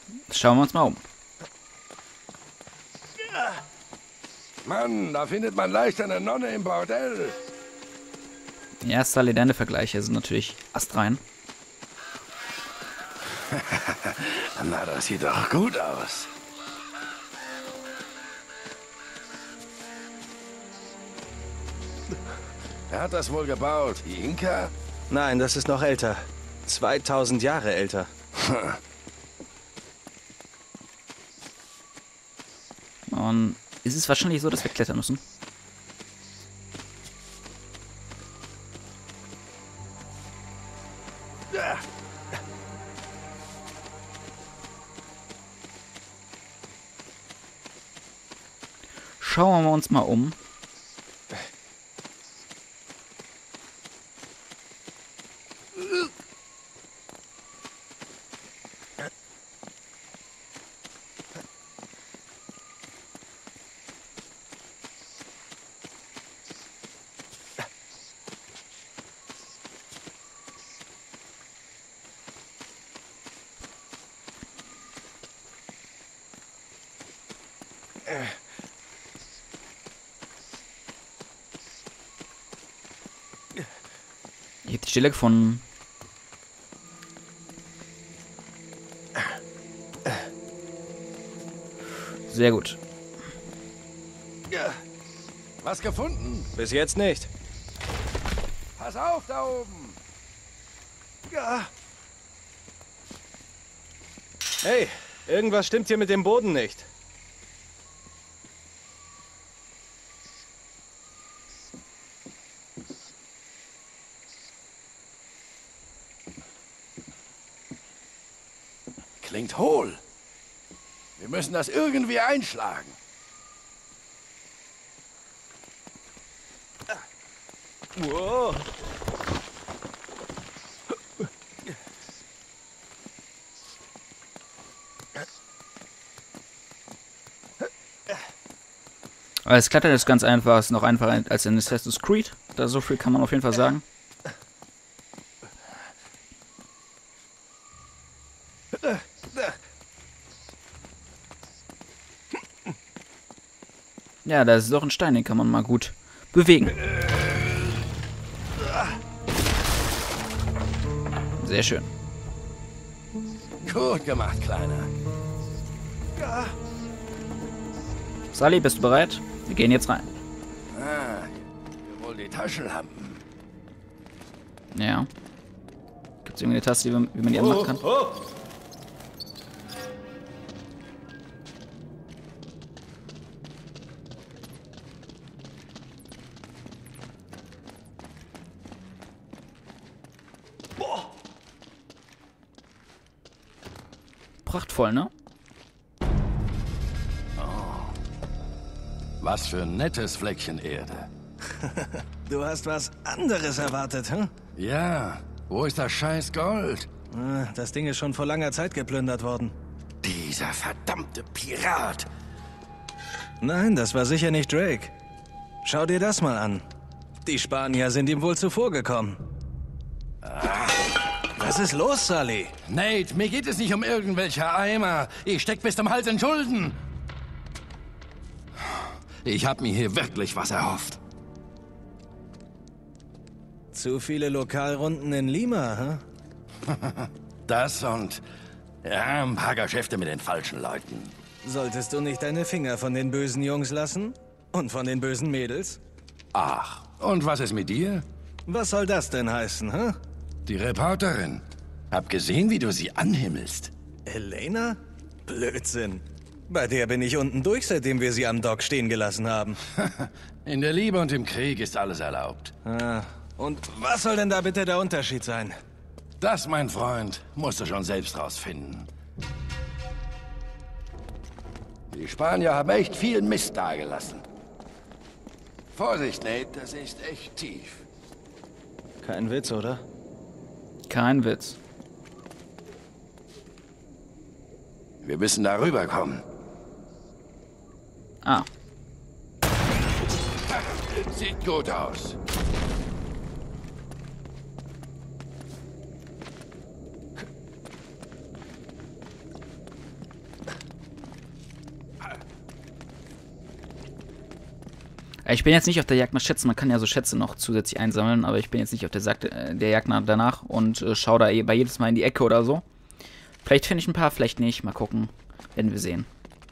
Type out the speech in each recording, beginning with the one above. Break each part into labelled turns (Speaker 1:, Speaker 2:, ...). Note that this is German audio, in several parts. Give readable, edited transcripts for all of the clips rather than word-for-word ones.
Speaker 1: Schauen wir uns mal um.
Speaker 2: Mann, da findet man leicht eine Nonne im Bordell.
Speaker 1: Ja, Sully, deine Vergleiche sind natürlich astrein.
Speaker 2: Na, das sieht doch gut aus. Wer hat das wohl gebaut? Die Inka?
Speaker 3: Nein, das ist noch älter. 2000 Jahre älter.
Speaker 1: Und ist es wahrscheinlich so, dass wir klettern müssen? Schauen wir uns mal um. Ich habe die Stelle gefunden. Sehr gut.
Speaker 2: Was gefunden?
Speaker 3: Bis jetzt nicht.
Speaker 2: Pass auf da oben.
Speaker 3: Hey, irgendwas stimmt hier mit dem Boden nicht.
Speaker 2: Klingt hohl. Wir müssen das irgendwie einschlagen.
Speaker 3: Wow.
Speaker 1: Aber das Klettern ist ganz einfach. Es ist noch einfacher als in Assassin's Creed. Da so viel kann man auf jeden Fall sagen. Ja, da ist doch ein Stein, den kann man mal gut bewegen. Sehr schön.
Speaker 2: Gut gemacht, Kleiner.
Speaker 1: Sully, bist du bereit? Wir gehen jetzt rein.
Speaker 2: Ah, hier wohl die Taschenlampen.
Speaker 1: Ja. Gibt es irgendwie eine Taste, wie man die anmachen kann? Prachtvoll, ne?
Speaker 2: Was für ein nettes Fleckchen Erde.
Speaker 3: Du hast was anderes erwartet, hm?
Speaker 2: Ja, wo ist das scheiß Gold?
Speaker 3: Das Ding ist schon vor langer Zeit geplündert worden.
Speaker 2: Dieser verdammte Pirat.
Speaker 3: Nein, das war sicher nicht Drake. Schau dir das mal an. Die Spanier sind ihm wohl zuvorgekommen. Was ist los, Sully?
Speaker 2: Nate, mir geht es nicht um irgendwelche Eimer. Ich steck bis zum Hals in Schulden. Ich hab mir hier wirklich was erhofft.
Speaker 3: Zu viele Lokalrunden in Lima, hm?
Speaker 2: Das und ja, ein paar Geschäfte mit den falschen Leuten.
Speaker 3: Solltest du nicht deine Finger von den bösen Jungs lassen? Und von den bösen Mädels?
Speaker 2: Ach, und was ist mit dir?
Speaker 3: Was soll das denn heißen, hm?
Speaker 2: Die Reporterin. Hab gesehen, wie du sie anhimmelst.
Speaker 3: Elena? Blödsinn. Bei der bin ich unten durch, seitdem wir sie am Dock stehen gelassen haben.
Speaker 2: In der Liebe und im Krieg ist alles erlaubt.
Speaker 3: Und was soll denn da bitte der Unterschied sein?
Speaker 2: Das, mein Freund, musst du schon selbst rausfinden. Die Spanier haben echt viel Mist dagelassen. Vorsicht, Nate, das ist echt tief.
Speaker 3: Kein Witz, oder?
Speaker 1: Kein Witz.
Speaker 2: Wir müssen da rüberkommen.
Speaker 1: Ah.
Speaker 2: Sieht gut aus.
Speaker 1: Ich bin jetzt nicht auf der Jagd nach Schätzen. Man kann ja so Schätze noch zusätzlich einsammeln, aber ich bin jetzt nicht auf der Jagd danach und schaue da bei jedes Mal in die Ecke oder so. Vielleicht finde ich ein paar, vielleicht nicht. Mal gucken. Werden wir sehen.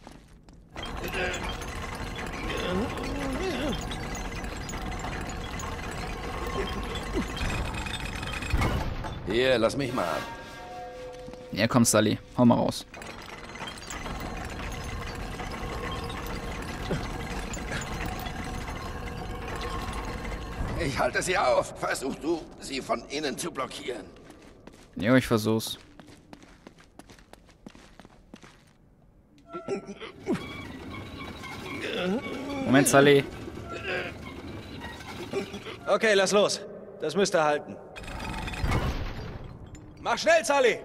Speaker 2: Hier, lass mich mal.
Speaker 1: Ja, komm, Sully. Hau mal raus.
Speaker 2: Ich halte sie auf. Versuch du, sie von innen zu blockieren.
Speaker 1: Jo, ich versuch's. Moment, Sully.
Speaker 3: Okay, lass los. Das müsste halten. Mach schnell, Sully!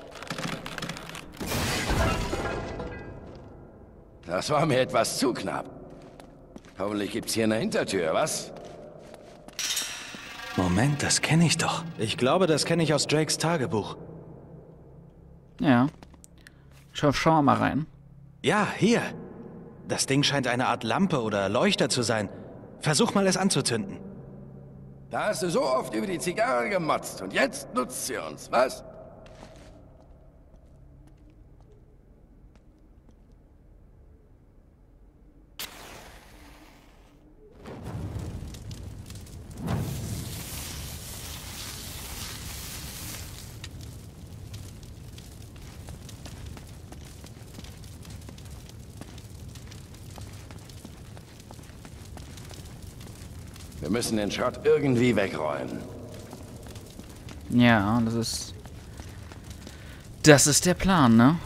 Speaker 2: Das war mir etwas zu knapp. Hoffentlich gibt's hier eine Hintertür, was?
Speaker 3: Moment, das kenne ich doch. Ich glaube, das kenne ich aus Drakes Tagebuch.
Speaker 1: Ja. Schauen wir mal rein.
Speaker 3: Ja, hier. Das Ding scheint eine Art Lampe oder Leuchter zu sein. Versuch mal, es anzuzünden.
Speaker 2: Da hast du so oft über die Zigarre gemotzt und jetzt nutzt sie uns, was? Wir müssen den Schrott irgendwie wegräumen.
Speaker 1: Ja, das ist... Das ist der Plan, ne?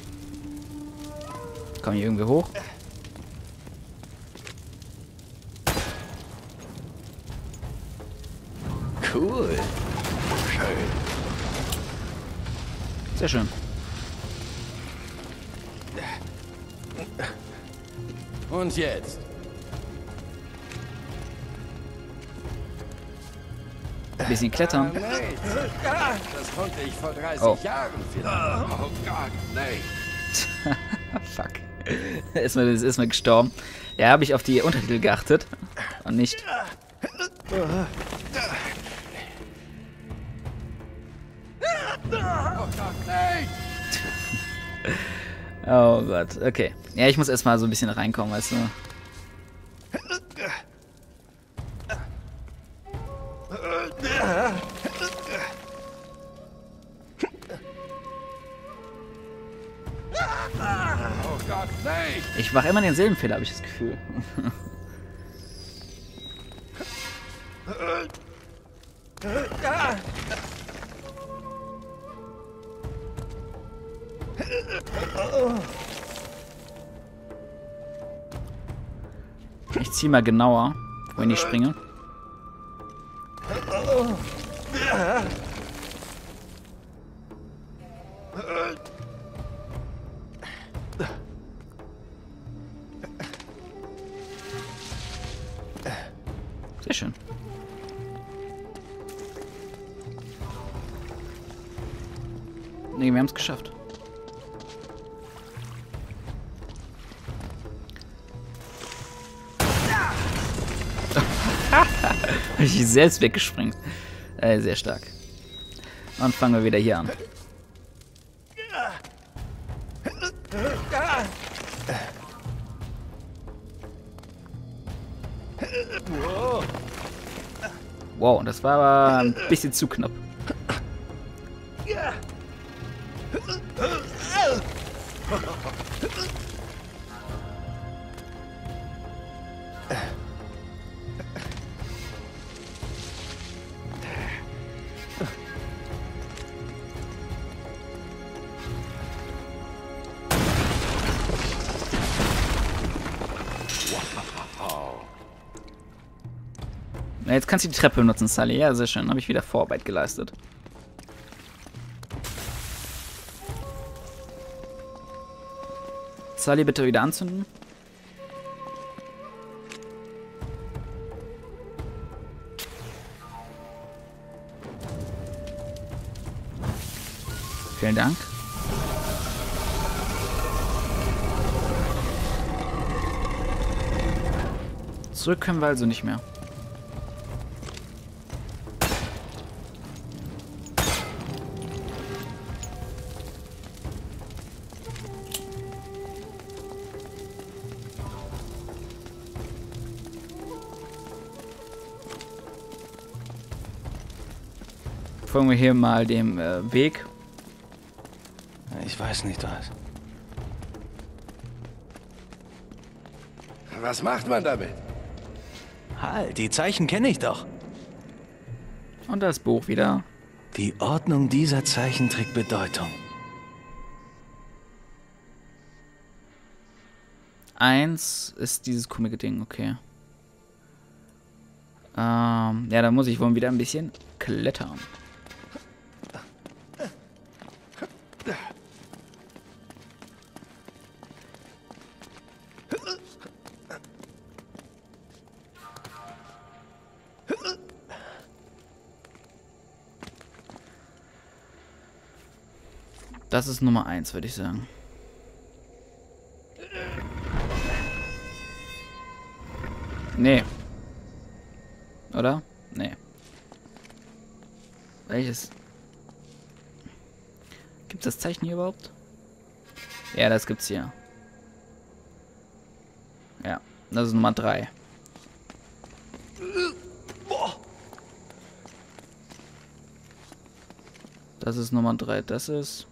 Speaker 1: Komm hier irgendwie hoch.
Speaker 2: Cool. Schön.
Speaker 1: Sehr schön.
Speaker 2: Und jetzt?
Speaker 1: Bisschen klettern.
Speaker 2: Nate. Das konnte ich vor 30
Speaker 1: Oh.
Speaker 2: Jahren vielleicht. Oh Gott, Nate.
Speaker 1: Fuck. ist mal gestorben. Ja, habe ich auf die Untertitel geachtet. Und nicht.
Speaker 2: Oh Gott, Nate.
Speaker 1: Oh Gott, okay. Ja, ich muss erstmal so ein bisschen reinkommen, weißt du.
Speaker 2: Oh Gott, Nate.
Speaker 1: Ich mache immer denselben Fehler, habe ich das Gefühl. Ich ziehe mal genauer, wohin ich springe. Sehr schön. Nee, wir haben es geschafft. Ich selbst weggesprengt. Sehr stark. Und fangen wir wieder hier an. Wow, das war aber ein bisschen zu knapp. Na, jetzt kannst du die Treppe benutzen, Sully. Ja, sehr schön. Habe ich wieder Vorarbeit geleistet. Sully, bitte wieder anzünden. Vielen Dank. Zurück können wir also nicht mehr. Folgen wir hier mal dem Weg.
Speaker 3: Ich weiß nicht was.
Speaker 2: Was macht man damit?
Speaker 3: Halt, die Zeichen kenne ich doch.
Speaker 1: Und das Buch wieder.
Speaker 3: Die Ordnung dieser Zeichen trägt Bedeutung.
Speaker 1: 1 ist dieses komische Ding, okay. Ja, dann muss ich wohl wieder ein bisschen klettern. Das ist Nummer 1, würde ich sagen. Nee. Oder? Nee. Welches? Gibt's das Zeichen hier überhaupt? Ja, das gibt's hier. Ja, das ist Nummer 3. Das ist Nummer 3. Das ist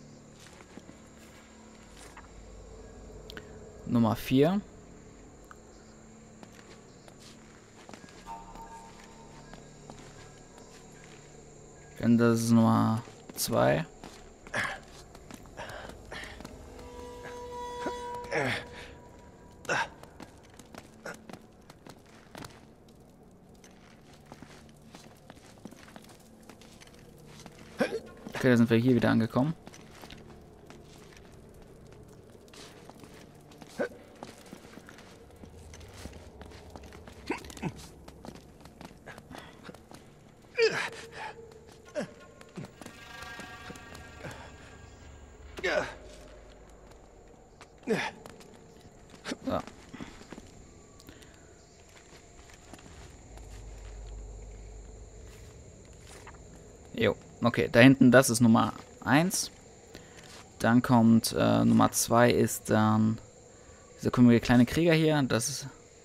Speaker 1: Nummer 4. Und das ist Nummer 2. Okay, da sind wir hier wieder angekommen. So. Jo, okay, da hinten, das ist Nummer 1. Dann kommt Nummer 2 ist dann dieser komische kleine Krieger hier. Das ist...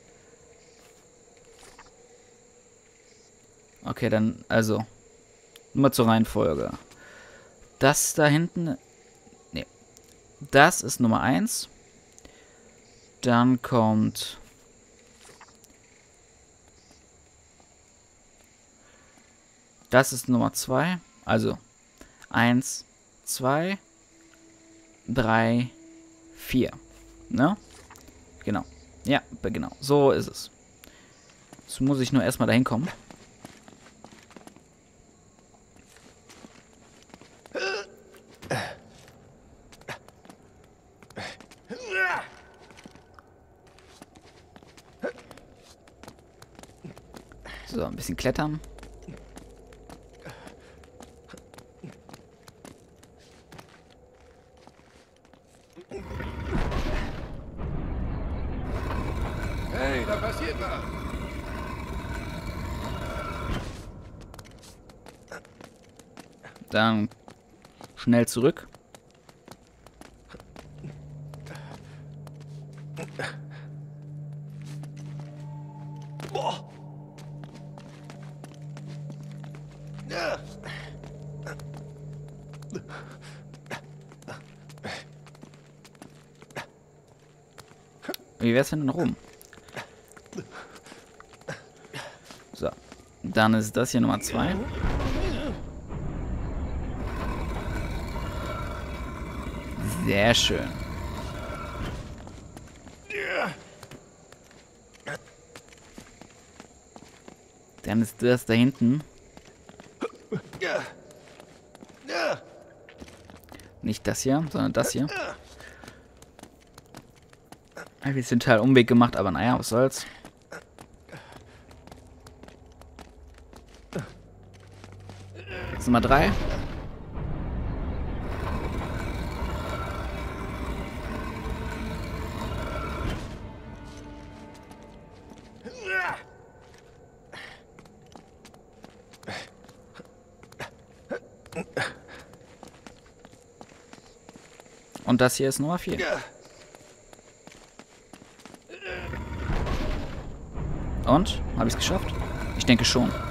Speaker 1: Okay, dann, also, nur zur Reihenfolge. Das da hinten... Nee. Das ist Nummer 1. Dann kommt... Das ist Nummer 2. Also 1, 2, 3, 4. Ne? Genau. Ja, genau. So ist es. Jetzt muss ich nur erstmal dahin kommen. So, ein bisschen klettern.
Speaker 2: Hey, da passiert was.
Speaker 1: Dann schnell zurück. Wie wär's denn nach oben? So. Dann ist das hier Nummer 2. Sehr schön. Dann ist das da hinten. Nicht das hier, sondern das hier. Ein bisschen Teil Umweg gemacht, aber naja, was soll's. Das ist Nummer 3. Und das hier ist Nummer 4. Und? Habe ich es geschafft? Ich denke schon.